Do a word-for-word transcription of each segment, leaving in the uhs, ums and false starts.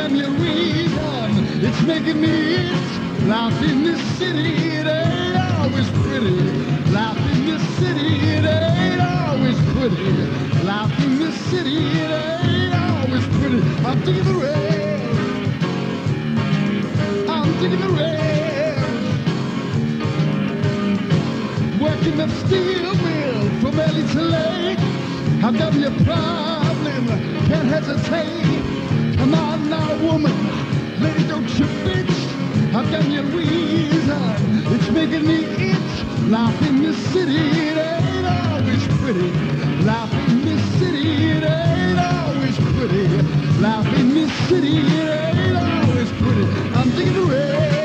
got me a reason. It's making me itch. Life in this city, it ain't always pretty. Life in this city, it ain't always pretty. Life in this city, it ain't always pretty. I'm digging the rails. I'm digging the rails. Working that steel mill from early to late. I've got me a problem, can't hesitate. Come on now, woman, lady, don't you bitch. I've got me a reason, it's making me itch. Life in this city, it ain't always pretty. Life in this city, it ain't always pretty. Life in this city, it ain't always pretty. I'm digging the rails.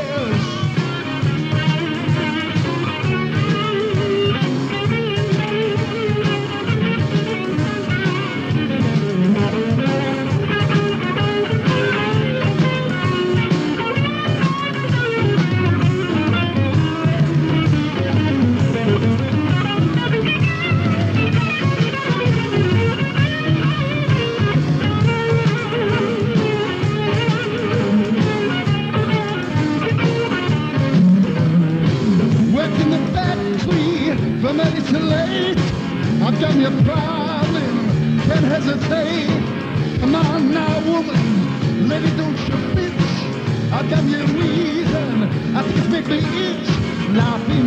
From early to late, I've got me a problem, can't hesitate. Come on now, woman, lady, don't you bitch. I've got me a reason, I think it's making me itch. Life in